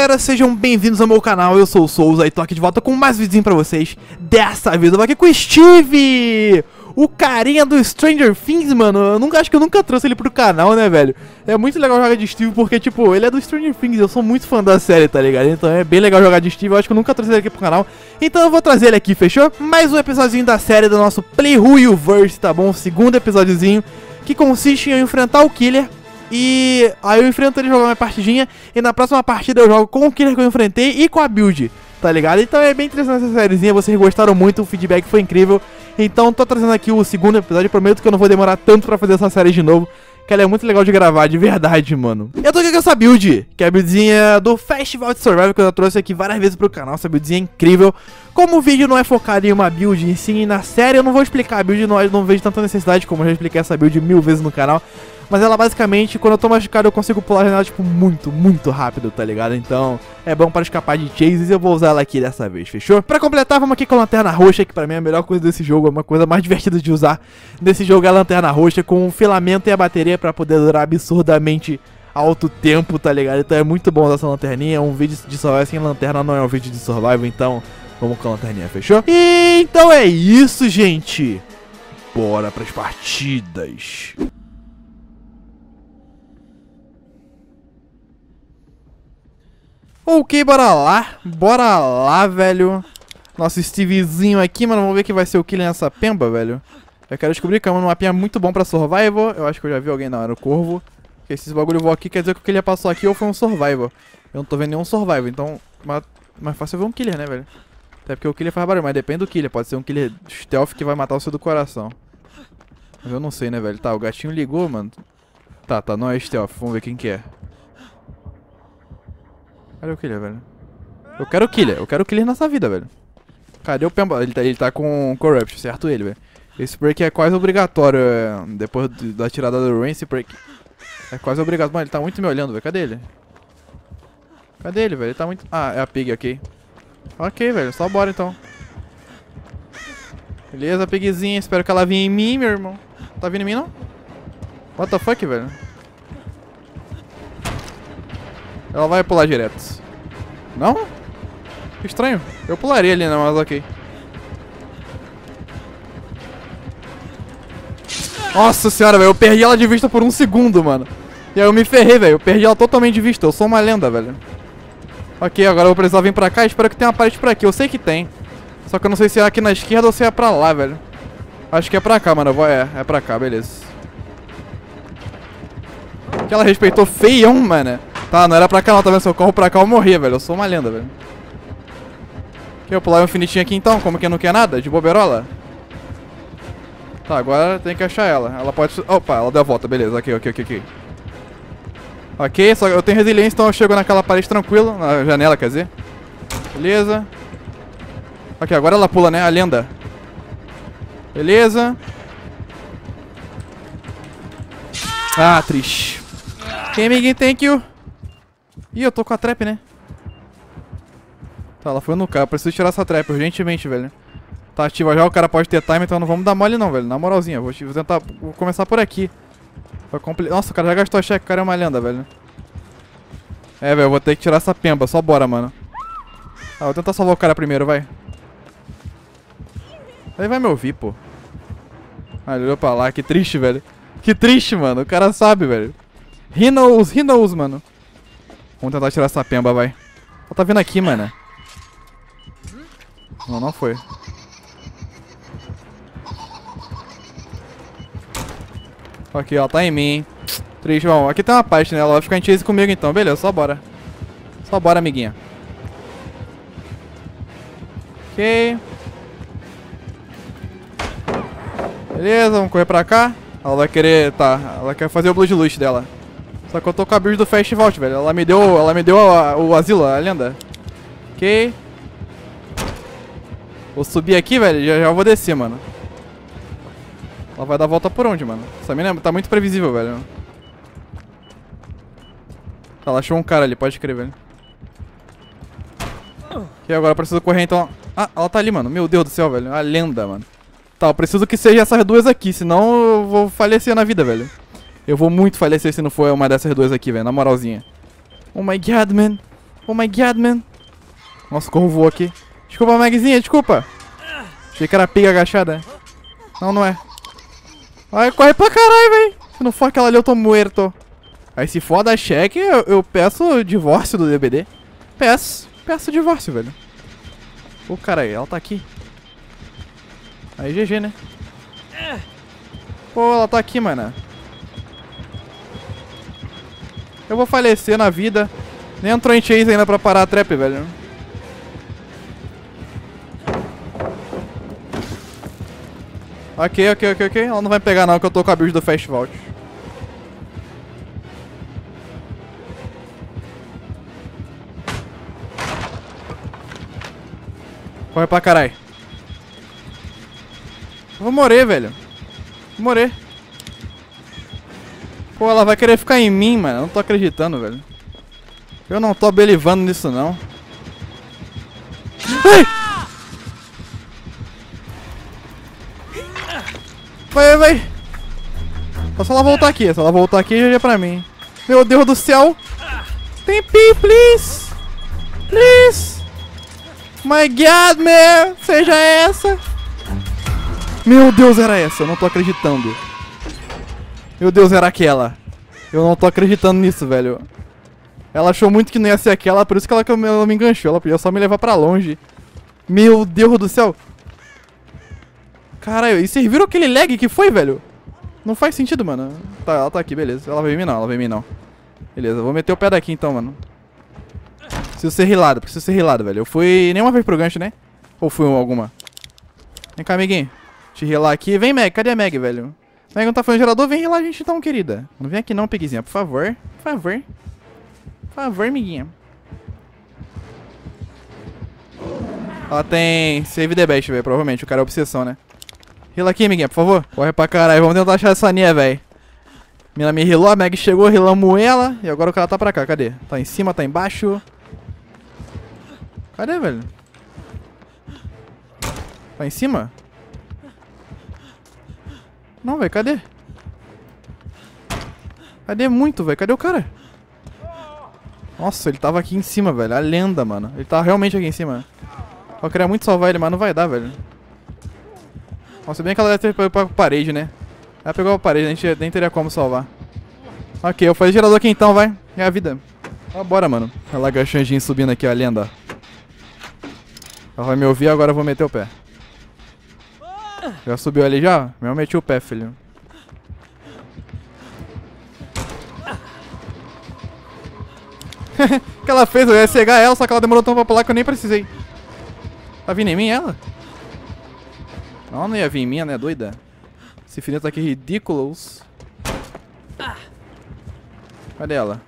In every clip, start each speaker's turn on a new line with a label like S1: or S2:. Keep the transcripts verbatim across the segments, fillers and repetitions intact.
S1: galera, sejam bem-vindos ao meu canal, eu sou o Souza e tô aqui de volta com mais vídeos pra vocês. Dessa vez eu vou aqui com o Steve, o carinha do Stranger Things, mano. Eu nunca, acho que eu nunca trouxe ele pro canal, né, velho? É muito legal jogar de Steve porque, tipo, ele é do Stranger Things, eu sou muito fã da série, tá ligado? Então é bem legal jogar de Steve, eu acho que eu nunca trouxe ele aqui pro canal. Então eu vou trazer ele aqui, fechou? Mais um episódiozinho da série do nosso Play Who You Verse, tá bom? Segundo episódiozinho, que consiste em eu enfrentar o Killer. E aí eu enfrento ele, jogar uma partidinha. E na próxima partida eu jogo com o Killer que eu enfrentei e com a build, tá ligado? Então é bem interessante essa sériezinha, vocês gostaram muito, o feedback foi incrível. Então tô trazendo aqui o segundo episódio, prometo que eu não vou demorar tanto pra fazer essa série de novo, que ela é muito legal de gravar, de verdade, mano. Eu tô aqui com essa build, que é a buildzinha do Festival de Survival, que eu já trouxe aqui várias vezes pro canal. Essa buildzinha é incrível. Como o vídeo não é focado em uma build, e sim na série, eu não vou explicar a build, não, eu não vejo tanta necessidade, como eu já expliquei essa build mil vezes no canal. Mas ela basicamente, quando eu tô machucado, eu consigo pular a janela, tipo, muito, muito rápido, tá ligado? Então, é bom para escapar de chases e eu vou usar ela aqui dessa vez, fechou? Pra completar, vamos aqui com a lanterna roxa, que pra mim é a melhor coisa desse jogo, é uma coisa mais divertida de usar nesse jogo, é a lanterna roxa, com o filamento e a bateria pra poder durar absurdamente alto tempo, tá ligado? Então é muito bom usar essa lanterninha, um vídeo de survival sem lanterna não é um vídeo de survival, então vamos com a lanterninha, fechou? E então é isso, gente! Bora pras partidas! Ok, bora lá, bora lá, velho. Nosso Stevezinho aqui, mano, vamos ver que vai ser o Killer nessa pemba, velho. Eu quero descobrir que é um mapinha muito bom pra survival. Eu acho que eu já vi alguém na hora, o corvo. Porque esses bagulho voam aqui, quer dizer que o Killer passou aqui ou foi um survival. Eu não tô vendo nenhum survival, então mais, mais fácil eu ver um Killer, né, velho? Até porque o Killer faz barulho, mas depende do Killer. Pode ser um Killer stealth que vai matar o seu do coração. Mas eu não sei, né, velho? Tá, o gatinho ligou, mano. Tá, tá, não é stealth, vamos ver quem que é. Cadê o Killer, velho? Eu quero o Killer, eu quero o Killer nessa vida, velho. Cadê o Pemba? Ele tá, ele tá com Corrupt, certo ele, velho. Esse break é quase obrigatório, é, depois do, da tirada do Rain, esse break é quase obrigatório. Mano, ele tá muito me olhando, velho. Cadê ele? Cadê ele, velho? Ele tá muito... Ah, é a Pig, ok. Ok, velho, só bora então. Beleza, Pigzinha, espero que ela venha em mim, meu irmão. Tá vindo em mim, não? What the fuck, velho? Ela vai pular direto. Não? Estranho. Eu pularia ali, né? Mas ok. Nossa senhora, velho. Eu perdi ela de vista por um segundo, mano. E aí eu me ferrei, velho. Eu perdi ela totalmente de vista. Eu sou uma lenda, velho. Ok, agora eu vou precisar vir pra cá. Espero que tenha uma parede por aqui. Eu sei que tem. Só que eu não sei se é aqui na esquerda ou se é pra lá, velho. Acho que é pra cá, mano. Eu vou... É, é pra cá, beleza. Que ela respeitou feião, mano. Tá, não era pra cá não, tá vendo? Se eu corro pra cá eu morria, velho. Eu sou uma lenda, velho. Quer eu pular um infinitinho aqui então? Como que não quer nada? De boberola? Tá, agora tem que achar ela. Ela pode... Opa, ela deu a volta, beleza. Ok, ok, ok, ok. Ok, só que eu tenho resiliência, então eu chego naquela parede tranquilo. Na janela, quer dizer. Beleza. Ok, agora ela pula, né? A lenda. Beleza. Ah, triste. Ok, amiguinho, thank you. Ih, eu tô com a trap, né? Tá, ela foi no carro. Eu preciso tirar essa trap urgentemente, velho. Tá ativa já, o cara pode ter time, então não vamos dar mole não, velho. Na moralzinha, vou, vou tentar... Vou começar por aqui. Compli... Nossa, o cara já gastou a cheque, o cara é uma lenda, velho. É, velho, eu vou ter que tirar essa pemba. Só bora, mano. Ah, vou tentar salvar o cara primeiro, vai. Ele vai me ouvir, pô. Ah, ele olhou pra lá, que triste, velho. Que triste, mano. O cara sabe, velho. He knows, he knows, mano. Vamos tentar tirar essa pemba, vai. Ela tá vindo aqui, mano. Não, não foi. Ok, ela tá em mim, hein. Triste, bom, aqui tem uma parte, né? Ela vai ficar em chase comigo então, beleza, só bora. Só bora, amiguinha. Ok. Beleza, vamos correr pra cá. Ela vai querer, tá, ela quer fazer o Bloodlust dela. Só que eu tô com a build do Festival, velho. Ela me deu, ela me deu a, o asilo, a lenda. Ok. Vou subir aqui, velho, já, já vou descer, mano. Ela vai dar a volta por onde, mano? Essa mina tá muito previsível, velho. Ela achou um cara ali, pode crer, velho. Ok, agora eu preciso correr, então... Ah, ela tá ali, mano. Meu Deus do céu, velho. A lenda, mano. Tá, eu preciso que seja essas duas aqui, senão eu vou falecer na vida, velho. Eu vou muito falecer se não for uma dessas duas aqui, velho, na moralzinha. Oh my god, man. Oh my god, man. Nossa, o corvo voou aqui. Desculpa, Magzinha, desculpa. Achei que era piga agachada. Não, não é. Ai, corre pra caralho, velho. Se não for aquela ali, eu tô muerto. Aí se for dar cheque, eu, eu peço o divórcio do D B D. Peço. Peço o divórcio, velho. Ô, caralho, ela tá aqui. Aí, G G, né? Pô, ela tá aqui, mano. Eu vou falecer na vida. Nem entrou em chase ainda pra parar a trap, velho. Ok, ok, ok, ok. Ela não vai pegar não, que eu tô com a build do Fast Vault. Corre pra caralho. Eu vou morrer, velho. Vou morrer. Pô, ela vai querer ficar em mim, mano. Eu não tô acreditando, velho. Eu não tô belivando nisso, não. Ai! Vai, vai. Só se ela voltar aqui. Se ela voltar aqui, já é pra mim. Meu Deus do céu. Tempinho, please. Please. My God, man. Seja essa. Meu Deus, era essa. Eu não tô acreditando. Meu Deus, era aquela. Eu não tô acreditando nisso, velho. Ela achou muito que não ia ser aquela, por isso que ela, ela me enganchou. Ela podia só me levar pra longe. Meu Deus do céu. Caralho, e vocês viram aquele lag que foi, velho? Não faz sentido, mano. Tá, ela tá aqui, beleza. Ela vai em mim não, ela vai em mim não. Beleza, vou meter o pé daqui então, mano. Preciso ser rilado, preciso ser rilado, velho. Eu fui nenhuma vez pro gancho, né? Ou fui alguma? Vem cá, amiguinho. Te rilar aqui. Vem, Meg. Cadê a Meg, velho? Meg não tá fazendo gerador? Vem rilar a gente então, querida. Não vem aqui não, Pigzinha, por favor. Por favor. Por favor, amiguinha. Ela tem save the best, velho, provavelmente. O cara é obsessão, né? Rila aqui, amiguinha, por favor. Corre pra caralho. Vamos tentar achar essa Nia, velho. Mina me rilou, a Meg chegou, rilamos ela. E agora o cara tá pra cá, cadê? Tá em cima, tá embaixo. Cadê, velho? Tá em cima? Não, velho, cadê? Cadê muito, velho? Cadê o cara? Nossa, ele tava aqui em cima, velho. A lenda, mano. Ele tava realmente aqui em cima. Eu queria muito salvar ele, mas não vai dar, velho. Nossa, bem que ela deve ter pegado pra parede, né? Ela pegou a parede, a gente nem teria como salvar. Ok, eu faço gerador aqui então, vai. É a vida. Ah, bora, mano. Olha lá, Gachanjinho subindo aqui, ó, a lenda. Ela vai me ouvir, agora eu vou meter o pé. Já subiu ali já? Eu meti o pé, filho. O que ela fez? Eu ia cegar ela, só que ela demorou tanto pra pular que eu nem precisei. Tá vindo em mim, ela? Não, não ia vir em mim, né? Doida. Esse filho tá aqui ridículos. Cadê ela?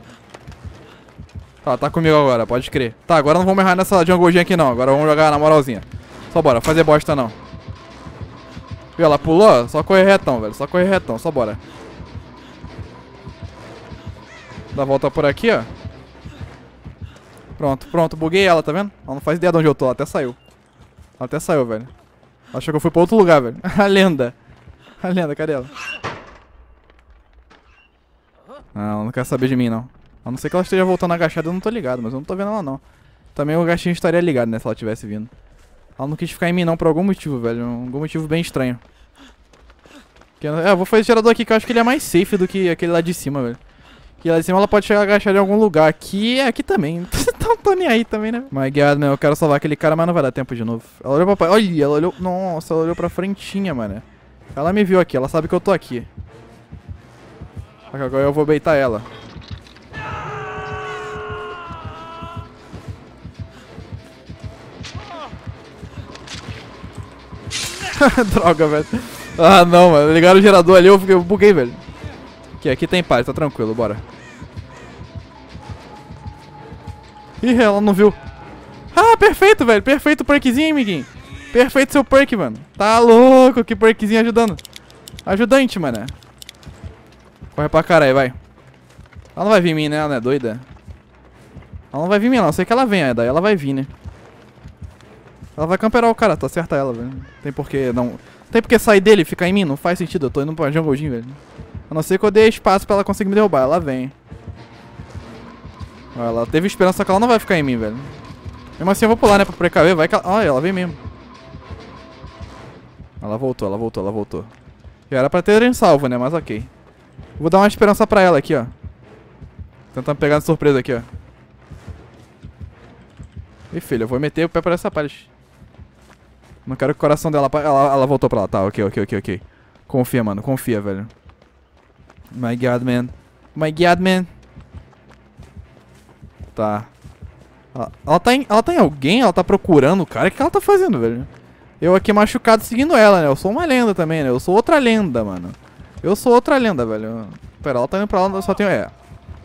S1: Tá, tá comigo agora, pode crer. Tá, agora não vamos errar nessa junglezinha aqui não. Agora vamos jogar na moralzinha. Só bora, fazer bosta não. Viu, ela pulou? Só correr retão, velho. Só correr retão, só bora. Dá a volta por aqui, ó. Pronto, pronto. Buguei ela, tá vendo? Ela não faz ideia de onde eu tô, ela até saiu. Ela até saiu, velho. Ela achou que eu fui pra outro lugar, velho. A lenda. A lenda, cadê ela? Não, ela não quer saber de mim, não. A não ser que ela esteja voltando agachada, eu não tô ligado. Mas eu não tô vendo ela, não. Também o gatinho estaria ligado, né, se ela tivesse vindo. Ela não quis ficar em mim, não, por algum motivo, velho. Algum motivo bem estranho. É, eu vou fazer esse gerador aqui, que eu acho que ele é mais safe do que aquele lá de cima, velho. Que lá de cima ela pode chegar agachada em algum lugar. Aqui é aqui também. Não tô nem aí também, né? My God, meu, eu quero salvar aquele cara, mas não vai dar tempo de novo. Ela olhou pra... Olha, ela olhou... Nossa, ela olhou pra frentinha, mano. Ela me viu aqui, ela sabe que eu tô aqui. Agora eu vou baitar ela. Droga, velho. Ah, não, mano. Ligaram o gerador ali, eu, fiquei, eu buguei, velho. Aqui, aqui tem paz, tá tranquilo, bora. Ih, ela não viu. Ah, perfeito, velho. Perfeito o perkzinho, amiguinho. Perfeito seu perk, mano. Tá louco, que perkzinho ajudando. Ajudante, mano. Corre pra caralho, vai. Ela não vai vir em mim, né? Ela não é doida. Ela não vai vir em mim, não. Eu sei que ela vem, daí ela vai vir, né? Ela vai camperar o cara, tu acerta ela, velho. Tem porquê não... Tem porque sair dele e ficar em mim, não faz sentido. Eu tô indo pra junglezinho, velho. A não ser que eu dê espaço pra ela conseguir me derrubar. Ela vem. Ela teve esperança que ela não vai ficar em mim, velho. Mesmo assim eu vou pular, né, pra precaver. Vai que ela... Olha, ela veio mesmo. Ela voltou, ela voltou, ela voltou. Já era pra terem salvo, né, mas ok. Vou dar uma esperança pra ela aqui, ó. Tentando pegar de surpresa aqui, ó. Ih, filho, eu vou meter o pé pra essa parte. Não quero que o coração dela... Ela, ela voltou pra lá. Tá, ok, ok, ok, ok. Confia, mano. Confia, velho. My God, man. My God, man. Tá. Ela, ela, tá em, ela tá em alguém? Ela tá procurando o cara? O que ela tá fazendo, velho? Eu aqui machucado seguindo ela, né? Eu sou uma lenda também, né? Eu sou outra lenda, mano. Eu sou outra lenda, velho. Pera, ela tá indo pra lá, eu só tenho... É.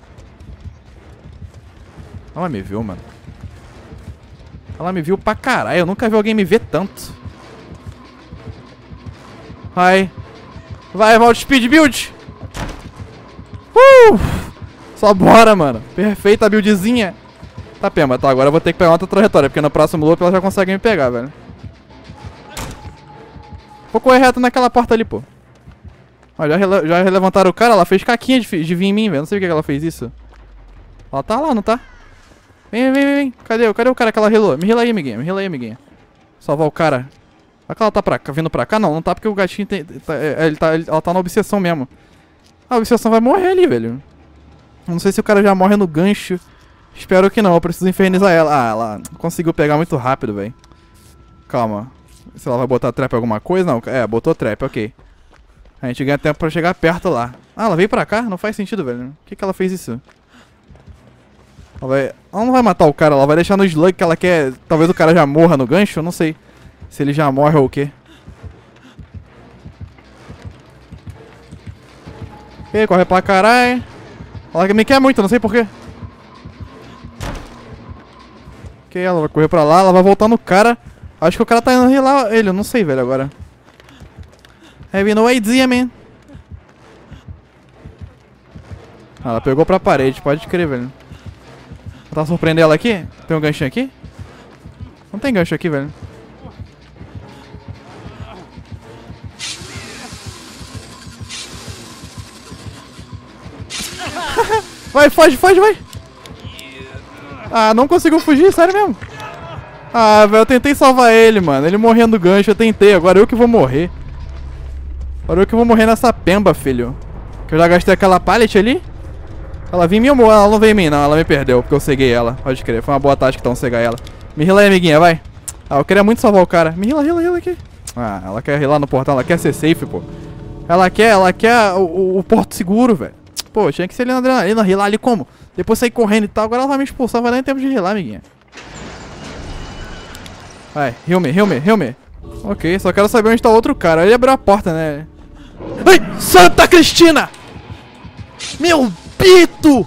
S1: Ela me viu, mano. Ela me viu pra caralho. Eu nunca vi alguém me ver tanto. Vai. Vai, Vault Speed Build. Uh! Só bora, mano. Perfeita buildzinha. Tá, Pema. Tá, agora eu vou ter que pegar outra trajetória. Porque no próximo loop ela já consegue me pegar, velho. Vou correr reto naquela porta ali, pô. Ó, já, rele já levantaram o cara. Ela fez caquinha de, de vir em mim, velho. Não sei por que ela fez isso. Ela tá lá, não tá? Vem, vem, vem, vem. Cadê? Cadê o cara que ela relou? Me rila aí, amiguinha. Me rila aí, amiguinha. Salvar o cara. Será que ela tá pra cá, vindo pra cá? Não, não tá porque o gatinho tem... Tá, ele tá, ele, ela tá na obsessão mesmo. A obsessão vai morrer ali, velho. Não sei se o cara já morre no gancho. Espero que não. Eu preciso infernizar ela. Ah, ela conseguiu pegar muito rápido, velho. Calma. Se ela vai botar trap em alguma coisa? Não. É, botou trap, ok. A gente ganha tempo pra chegar perto lá. Ah, ela veio pra cá? Não faz sentido, velho. Por que que ela fez isso? Ela, vai... ela não vai matar o cara, ela vai deixar no slug que ela quer... Talvez o cara já morra no gancho, eu não sei. Se ele já morre ou o quê. Ok, corre pra caralho. Ela me quer muito, não sei porquê. Ok, ela vai correr pra lá, ela vai voltar no cara. Acho que o cara tá indo rilar ele, eu não sei, velho, agora. Have no idea, man. Ah, ela pegou pra parede, pode crer, velho. Vou surpreender ela aqui? Tem um ganchinho aqui? Não tem gancho aqui, velho. Vai, foge, foge, vai. Ah, não conseguiu fugir, sério mesmo. Ah, velho, eu tentei salvar ele, mano. Ele morrendo do gancho, eu tentei. Agora eu que vou morrer. Agora eu que vou morrer nessa pemba, filho. Que eu já gastei aquela pallet ali. Ela veio em mim ou ela não veio em mim? Não, ela me perdeu, porque eu ceguei ela. Pode crer, foi uma boa tática então cegar ela. Me rila aí, amiguinha, vai. Ah, eu queria muito salvar o cara. Me rila, rila, rila aqui. Ah, ela quer rilar no portão, ela quer ser safe, pô. Ela quer, ela quer o, o, o porto seguro, velho. Pô, tinha que ser ali na adrenalina, rilar ali como? Depois sair correndo e tal, agora ela vai me expulsar, vai dar em tempo de rilar, amiguinha. Vai, heal me, heal me, heal me. Ok, só quero saber onde tá o outro cara. Ele abriu a porta, né? Ai, Santa Cristina! Meu pito!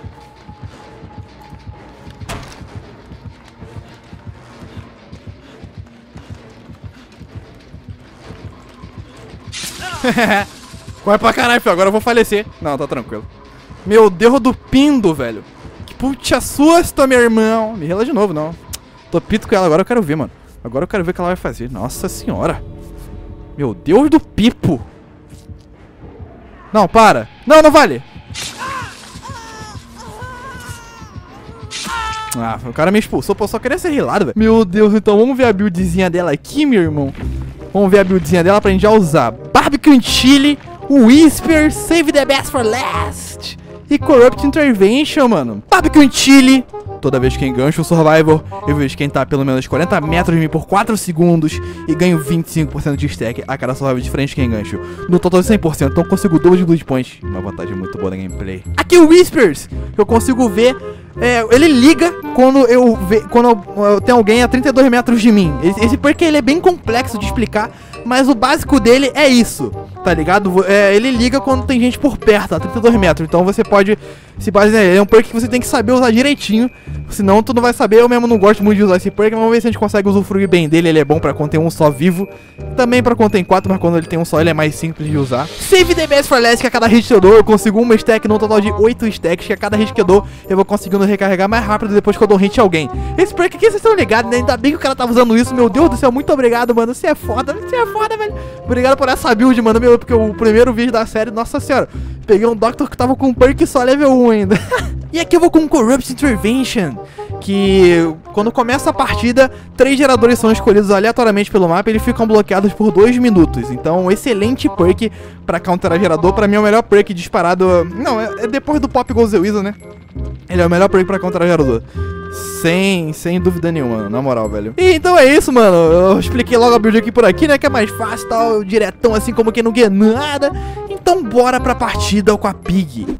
S1: Corre pra caralho, filho. Agora eu vou falecer. Não, tá tranquilo. Meu Deus do pindo, velho. Que puta susto, meu irmão. Me rela de novo, não. Tô pito com ela. Agora eu quero ver, mano. Agora eu quero ver o que ela vai fazer. Nossa senhora. Meu Deus do pipo. Não, para. Não, não vale. Ah, o cara me expulsou. Pô, só queria ser rilado, velho. Meu Deus, então vamos ver a buildzinha dela aqui, meu irmão. Vamos ver a buildzinha dela pra gente já usar. Barbecue Chili, Whisper, Save the Best for Last e Corrupt Intervention, mano. Barbecue Chili. Toda vez que engancho o Survivor, eu vejo quem tá pelo menos quarenta metros de mim por quatro segundos e ganho vinte e cinco por cento de stack a cada Survivor diferente que engancho. No total de cem por cento, então eu consigo dois de Blood Points. Uma vantagem muito boa da gameplay. Aqui o Whispers, que eu consigo ver, é, ele liga quando eu ve, quando eu, eu tenho alguém a trinta e dois metros de mim. Esse, esse perk ele é bem complexo de explicar, mas o básico dele é isso, tá ligado? É, ele liga quando tem gente por perto, a trinta e dois metros. Então você pode se basear, é um perk que você tem que saber usar direitinho. Senão tu não vai saber. Eu mesmo não gosto muito de usar esse perk, mas vamos ver se a gente consegue usufruir bem dele. Ele é bom pra conter um só vivo. Também pra conter quatro, mas quando ele tem um só, ele é mais simples de usar. Save D B S for less, que a cada hit que eu dou, eu consigo uma stack no total de oito stacks, que a cada hit que eu dou, eu vou conseguindo recarregar mais rápido depois que eu dou um hit a alguém. Esse perk aqui, vocês estão ligados, né? Ainda bem que o cara tava usando isso. Meu Deus do céu, muito obrigado, mano. Você é foda, você é foda, velho. Obrigado por essa build, mano, meu, porque o primeiro vídeo da série, nossa senhora, peguei um Doctor que tava com um perk só level um ainda. E aqui eu vou com Corrupt Intervention, que quando começa a partida, três geradores são escolhidos aleatoriamente pelo mapa e eles ficam bloqueados por dois minutos. Então, um excelente perk pra counterar gerador. Pra mim é o melhor perk disparado. Não, é, é depois do Pop Goes the Weasel, né? Ele é o melhor perk pra counterar gerador. Sem, sem dúvida nenhuma, na moral, velho. E então é isso, mano. Eu expliquei logo a build aqui por aqui, né? Que é mais fácil, tal, diretão, assim como quem não quer nada. Então bora pra partida com a Pig.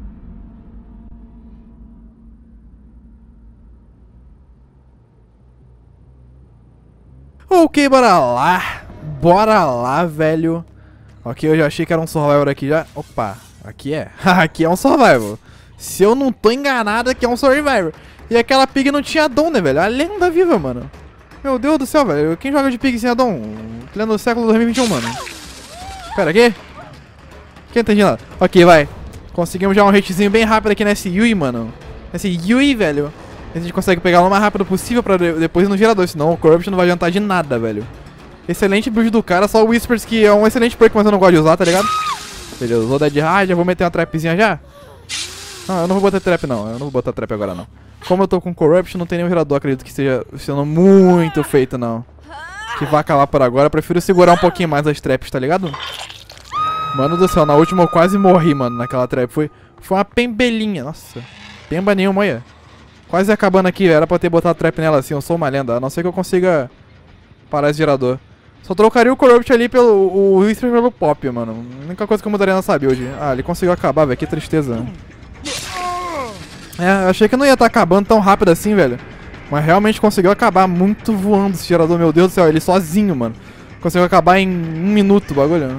S1: Ok, bora lá. Bora lá, velho. Ok, eu já achei que era um survival aqui já. Opa, aqui é. Aqui é um survival. Se eu não tô enganado, aqui é um survival. E aquela Pig não tinha dom, né, velho? A lenda viva, mano. Meu Deus do céu, velho. Quem joga de Pig sem dom? Lenda do século dois mil e vinte e um, mano. Pera, aqui? Quem entendi nada? Ok, vai. Conseguimos já um hitzinho bem rápido aqui nesse Yui, mano. Nesse Yui, velho. A gente consegue pegar o mais rápido possível pra depois ir no gerador. Senão o Corrupt não vai adiantar de nada, velho. Excelente build do cara. Só o Whispers, que é um excelente perk, mas eu não gosto de usar, tá ligado? Beleza, usou Dead Hard. Já vou meter uma trapzinha já. Não, eu não vou botar trap, não. Eu não vou botar trap agora, não. Como eu tô com Corruption, não tem nenhum gerador, acredito que esteja sendo muito feito, não. Que vai acabar por agora. Eu prefiro segurar um pouquinho mais as traps, tá ligado? Mano do céu, na última eu quase morri, mano, naquela trap. Foi, foi uma pembelinha, nossa. Pemba nenhuma, olha. Quase acabando aqui, era pra ter botado trap nela assim, eu sou uma lenda. A não ser que eu consiga parar esse gerador. Só trocaria o Corrupt ali pelo o Whisper pelo Pop, mano. A única coisa que eu mudaria nessa build. Ah, ele conseguiu acabar, velho, que tristeza. É, eu achei que não ia estar acabando tão rápido assim, velho. Mas realmente conseguiu acabar muito voando esse gerador, meu Deus do céu. Ele sozinho, mano. Conseguiu acabar em um minuto o bagulho.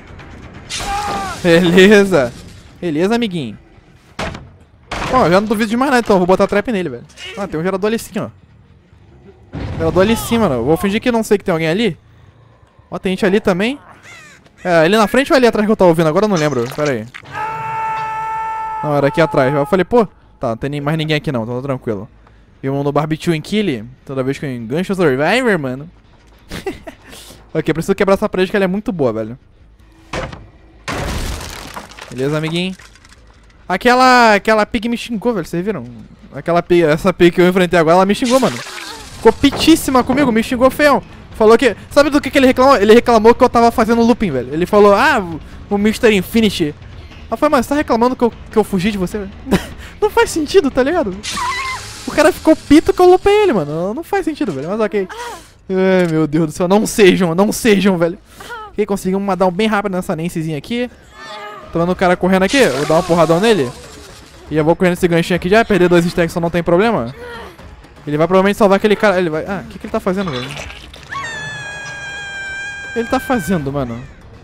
S1: Beleza. Beleza, amiguinho. Ó, já não duvido de mais nada, então. Vou botar trap nele, velho. Ah, tem um gerador ali sim, ó. Gerador ali sim, mano. Vou fingir que não sei que tem alguém ali. Ó, tem gente ali também. É, ali na frente ou ali atrás que eu tava ouvindo? Agora eu não lembro. Pera aí. Não, era aqui atrás. Eu falei, pô... Tá, não tem mais ninguém aqui não, tô tranquilo. E um no Barbecue em Kill, toda vez que eu engancho o Survivor, mano. Ok, preciso quebrar essa parede que ela é muito boa, velho. Beleza, amiguinho. Aquela, aquela Pig me xingou, velho, vocês viram? Aquela Pig, essa Pig que eu enfrentei agora, ela me xingou, mano. Ficou pitíssima comigo, me xingou feio. Falou que... Sabe do que, que ele reclamou? Ele reclamou que eu tava fazendo looping, velho. Ele falou, ah, o mister Infinity. Ela falou, mas você tá reclamando que eu, que eu fugi de você, velho? Não faz sentido, tá ligado? O cara ficou pito que eu lupei ele, mano. Não faz sentido, velho, mas ok. Ai, meu Deus do céu, não sejam, não sejam, velho. Ok, conseguimos mandar um bem rápido nessa Nancyzinha aqui. Tô vendo o cara correndo aqui, vou dar um porradão nele. E eu vou correndo esse ganchinho aqui já, perder dois stacks só não tem problema. Ele vai provavelmente salvar aquele cara, ele vai... Ah, o que que ele tá fazendo, velho? Ele tá fazendo, mano.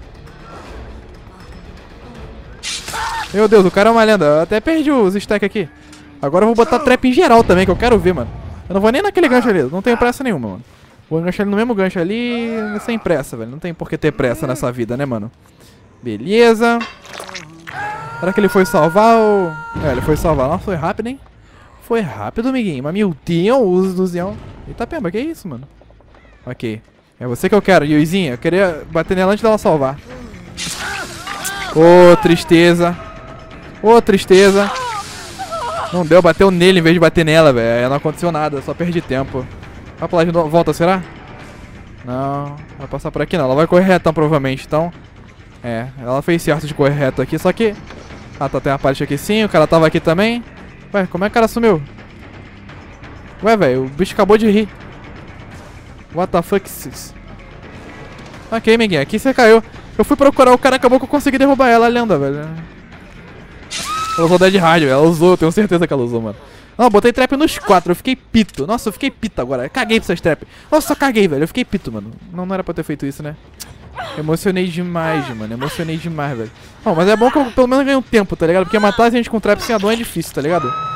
S1: Meu Deus, o cara é uma lenda. Eu até perdi os stacks aqui. Agora eu vou botar trap em geral também, que eu quero ver, mano. Eu não vou nem naquele gancho ali, não tenho pressa nenhuma, mano. Vou enganchar ele no mesmo gancho ali, sem pressa, velho. Não tem por que ter pressa nessa vida, né, mano? Beleza. Será que ele foi salvar ou... É, ele foi salvar. Nossa, foi rápido, hein? Foi rápido, amiguinho. Mas meu Deus do céu. Eita, pemba, que isso, mano? Ok. É você que eu quero, Yuizinha. Eu queria bater nela antes dela salvar. Ô, oh, tristeza. Ô, oh, tristeza. Não deu, bateu nele em vez de bater nela, velho. Não aconteceu nada, só perdi tempo. Vai pra lá de novo. Volta, será? Não, vai passar por aqui não. Ela vai correr retão, provavelmente, então... É, ela fez certo de correr reto aqui, só que... Ah, tá, tem uma parte aqui sim, o cara tava aqui também. Ué, como é que o cara sumiu? Ué, velho, o bicho acabou de rir. What the fuck is this? Ok, amiguinha, aqui você caiu. Eu fui procurar o cara, acabou que eu consegui derrubar ela, a lenda, velho. Ela usou Dead Hard, ela usou, tenho certeza que ela usou, mano. Não, eu botei trap nos quatro, eu fiquei pito. Nossa, eu fiquei pito agora, eu caguei pra essas trap. Nossa, eu caguei, velho, eu fiquei pito, mano. Não, não era pra ter feito isso, né? Emocionei demais, mano, emocionei demais, velho. Não, mas é bom que eu pelo menos ganhei um tempo, tá ligado? Porque matar a gente com trap sem a dom é difícil, tá ligado?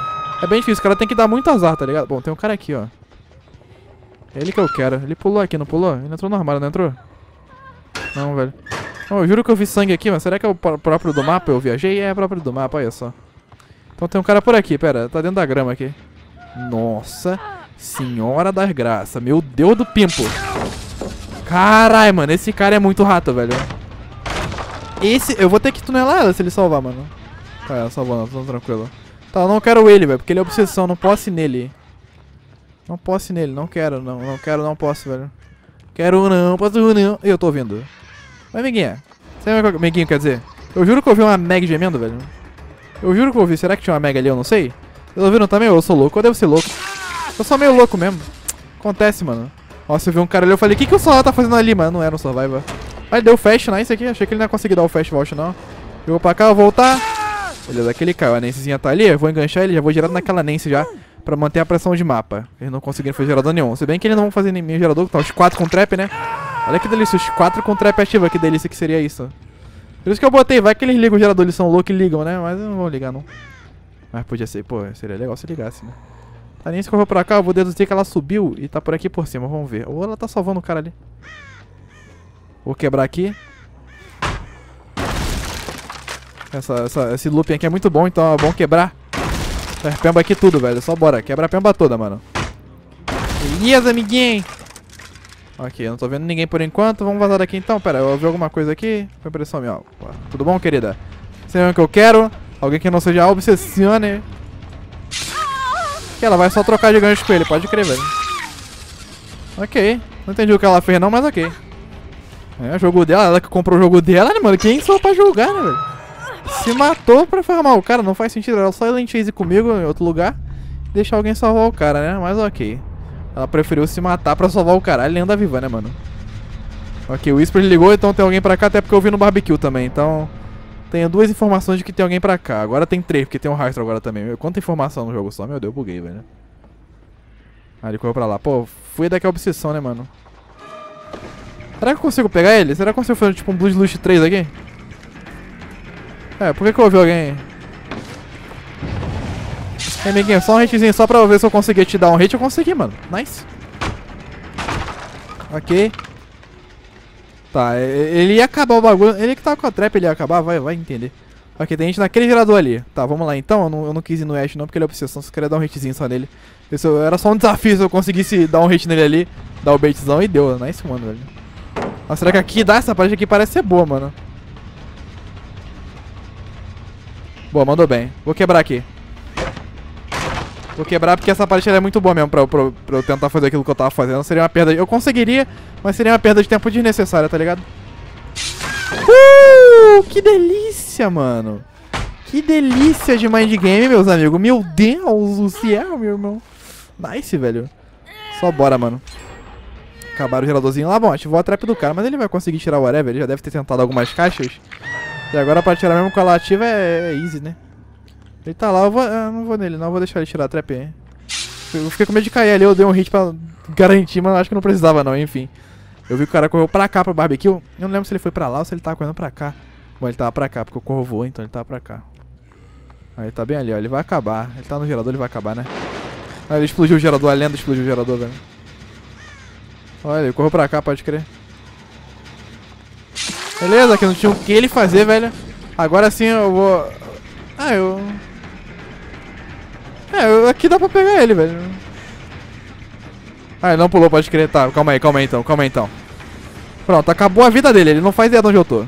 S1: É bem difícil, o cara tem que dar muito azar, tá ligado? Bom, tem um cara aqui, ó. É ele que eu quero. Ele pulou aqui, não pulou? Ele entrou no armário, não entrou? Não, velho. Oh, eu juro que eu vi sangue aqui, mas será que é o próprio do mapa? Eu viajei? É, é o próprio do mapa, olha só. Então tem um cara por aqui, pera. Tá dentro da grama aqui. Nossa Senhora das Graças. Meu Deus do pimpo. Carai, mano. Esse cara é muito rato, velho. Esse... Eu vou ter que tunelar ela se ele salvar, mano. Tá, ela salvou não, tô tranquilo. Tá, eu não quero ele, velho, porque ele é obsessão. Não posso ir nele. Não posso ir nele, não quero, não. Não quero, não posso, velho. Quero não, posso não. Eu tô ouvindo. Vai, amiguinha. Sabe o que amiguinho quer dizer? Eu juro que eu ouvi uma Meg gemendo, velho. Eu juro que eu ouvi. Será que tinha uma Meg ali? Eu não sei. Vocês ouviram também? Eu sou louco. Eu devo ser louco. Eu sou meio louco mesmo. Acontece, mano. Nossa, eu vi um cara ali. Eu falei, o que, que o Solar tá fazendo ali, mano? Não era um Survivor. Aí deu fast, nice aqui. Achei que ele não ia conseguir dar o fast vault, não. Eu vou pra cá, eu vou voltar. Beleza, aquele caiu. A Nancyzinha tá ali. Eu vou enganchar ele. Já vou direto naquela Nancy já. Pra manter a pressão de mapa. Eles não conseguiram fazer gerador nenhum. Se bem que eles não vão fazer nenhum gerador. Tá os quatro com trap, né? Olha que delícia. Os quatro com trap ativo. Que delícia que seria isso. Por isso que eu botei. Vai que eles ligam o gerador. Eles são loucos e ligam, né? Mas não vão ligar, não. Mas podia ser. Pô, seria legal se ligasse, né? A Nancy correu pra cá. Eu vou deduzir que ela subiu e tá por aqui por cima. Vamos ver. Ou ela tá salvando o cara ali. Vou quebrar aqui. Essa, essa, esse looping aqui é muito bom, então é bom quebrar. Pemba aqui tudo, velho. Só bora. Quebra a pemba toda, mano. Beleza, amiguinho. Ok, eu não tô vendo ninguém por enquanto. Vamos vazar daqui então. Pera, eu ouvi alguma coisa aqui. Foi impressão minha. Tudo bom, querida? Você é o que eu quero. Alguém que não seja obsessione. Que ela vai só trocar de gancho com ele. Pode crer, velho. Ok. Não entendi o que ela fez não, mas ok. É, o jogo dela. Ela que comprou o jogo dela, né, mano? Quem só pra julgar, né, velho? Se matou pra farmar o cara, não faz sentido. Ela só ir chase comigo em outro lugar e deixar alguém salvar o cara, né? Mas ok. Ela preferiu se matar pra salvar o cara. Ele anda viva, né, mano? Ok, o Whisper ligou, então tem alguém pra cá. Até porque eu vi no barbecue também. Então, tenho duas informações de que tem alguém pra cá. Agora tem três, porque tem um rastro agora também. Quanta informação no jogo só, meu Deus, eu buguei, velho. Ah, ele correu pra lá. Pô, fui daqui a obsessão, né, mano? Será que eu consigo pegar ele? Será que eu consigo fazer tipo um Blood Lust três aqui? É, por que que eu ouvi alguém? Ei, amiguinho, só um hitzinho só pra ver se eu conseguir te dar um hit. Eu consegui, mano. Nice. Ok. Tá, ele ia acabar o bagulho. Ele que tava com a trap, ele ia acabar, vai, vai entender. Ok, tem gente naquele gerador ali. Tá, vamos lá então. Eu não, eu não quis ir no Ash não, porque ele é obsessão. Só queria dar um hitzinho só nele. Isso era só um desafio se eu conseguisse dar um hit nele ali. Dar o baitzão e deu. Nice, mano, velho. Mas será que aqui dá? Essa parte aqui parece ser boa, mano. Boa, mandou bem. Vou quebrar aqui. Vou quebrar porque essa parte é muito boa mesmo pra, pra, pra eu tentar fazer aquilo que eu tava fazendo. Seria uma perda... Eu conseguiria, mas seria uma perda de tempo desnecessária, tá ligado? Uh! Que delícia, mano. Que delícia de mind game, meus amigos. Meu Deus do céu, meu irmão. Nice, velho. Só bora, mano. Acabaram o geradorzinho lá. Bom, ativou a trap do cara, mas ele vai conseguir tirar o whatever. Ele já deve ter tentado algumas caixas. E agora pra tirar mesmo com ela ativa é, é easy, né? Ele tá lá, eu, vou, eu não vou nele não, eu vou deixar ele tirar a trap aí. Eu fiquei com medo de cair ali, eu dei um hit pra garantir, mas acho que não precisava não, enfim. Eu vi que o cara correu pra cá pro barbecue. Eu não lembro se ele foi pra lá ou se ele tava correndo pra cá. Bom, ele tava pra cá, porque o corvo voou, então ele tava pra cá. Aí ele tá bem ali, ó, ele vai acabar. Ele tá no gerador, ele vai acabar, né? Ah, ele explodiu o gerador, a lenda explodiu o gerador, velho. Olha, ele correu pra cá, pode crer. Beleza, que não tinha o que ele fazer, velho. Agora sim eu vou... Ah, eu... É, eu... aqui dá pra pegar ele, velho. Ah, ele não pulou, pode crer. Tá, calma aí, calma aí então, calma aí então. Pronto, acabou a vida dele, ele não faz ideia de onde eu tô.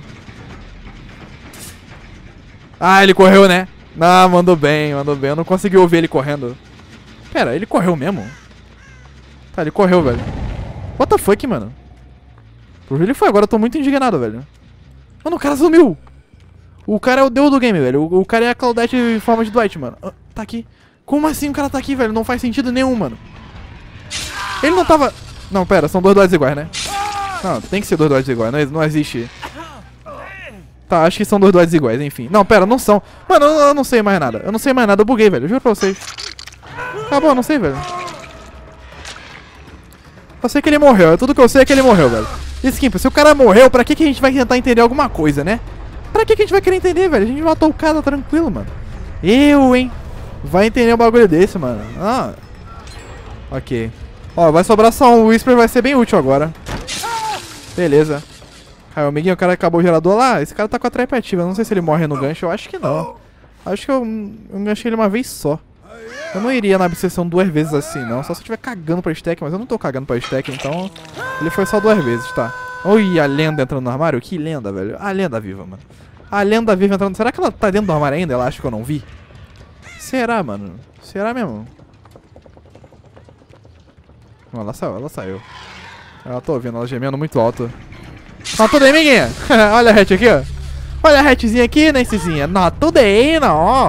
S1: Ah, ele correu, né? Ah, mandou bem, mandou bem. Eu não consegui ouvir ele correndo. Pera, ele correu mesmo? Tá, ele correu, velho. What the fuck, mano? Por ele foi, agora eu tô muito indignado, velho. Mano, o cara sumiu. O cara é o deus do game, velho. O, o cara é a Claudette em forma de Dwight, mano. Ah, tá aqui. Como assim o cara tá aqui, velho? Não faz sentido nenhum, mano. Ele não tava... Não, pera, são dois Dwights iguais, né? Não, tem que ser dois Dwights iguais, não, não existe. Tá, acho que são dois Dwights iguais, enfim. Não, pera, não são. Mano, eu, eu não sei mais nada. Eu não sei mais nada, eu buguei, velho. Eu juro pra vocês. Acabou, eu não sei, velho. Eu sei que ele morreu, é tudo que eu sei é que ele morreu, velho. E Skimp, se o cara morreu, pra que, que a gente vai tentar entender alguma coisa, né? Pra que, que a gente vai querer entender, velho? A gente matou o cara tranquilo, mano. Eu, hein? vai entender um bagulho desse, mano. Ah. Ok. Ó, vai sobrar só um. O Whisper vai ser bem útil agora. Beleza. Aí, o amiguinho, o cara acabou o gerador lá. Esse cara tá com a trap ativa. Eu não sei se ele morre no gancho. Eu acho que não. Acho que eu, eu ganchei ele uma vez só. Eu não iria na obsessão duas vezes assim, não. Só se eu estiver cagando pra stack, mas eu não tô cagando pra stack, então... Ele foi só duas vezes, tá? Oi, a lenda entrando no armário? Que lenda, velho. A lenda viva, mano. A lenda viva entrando... Será que ela tá dentro do armário ainda? Ela acha que eu não vi? Será, mano? Será mesmo? Não, ela saiu, ela saiu. Ela tô ouvindo, ela gemendo muito alto. Não, tudo aí, amiguinha? Olha a hatch aqui, ó. Olha a hatchzinha aqui, Nancyzinha. Não, tudo aí, não, ó.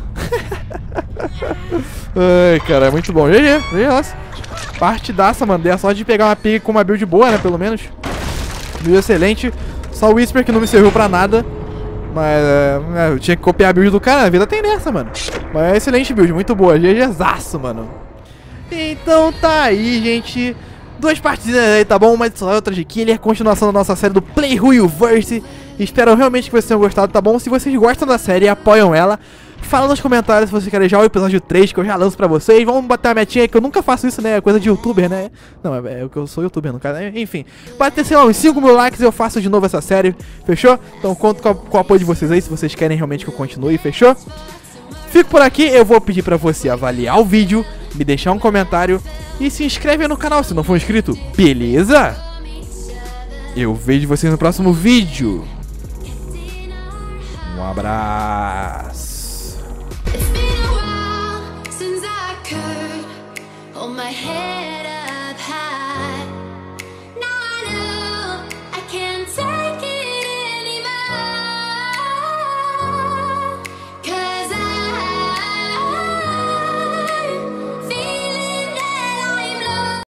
S1: Ai, cara, é muito bom. G G, G G, nossa. Partidaça, mano. Dei a sorte de pegar uma pig com uma build boa, né, pelo menos. Build excelente. Só o Whisper que não me serviu pra nada. Mas, é, eu tinha que copiar a build do cara. A vida tem nessa, mano. Mas é excelente build, muito boa. GGzaço, mano. Então tá aí, gente. Duas partidinhas aí, tá bom? Mas só outra de Killer. Continuação da nossa série do Play Ruiverse. Espero realmente que vocês tenham gostado, tá bom? Se vocês gostam da série e apoiam ela, fala nos comentários se vocês querem já o episódio três, que eu já lanço pra vocês. Vamos bater a metinha, que eu nunca faço isso, né? É coisa de youtuber, né? Não, é, é o que eu sou youtuber, no caso. Enfim, bater, sei lá, uns cinco mil likes eu faço de novo essa série, fechou? Então conto com, a, com o apoio de vocês aí, se vocês querem realmente que eu continue, fechou? Fico por aqui, eu vou pedir pra você avaliar o vídeo, me deixar um comentário e se inscreve aí no canal se não for inscrito, beleza? Eu vejo vocês no próximo vídeo. Um abraço.
S2: It's been a while since I could hold my head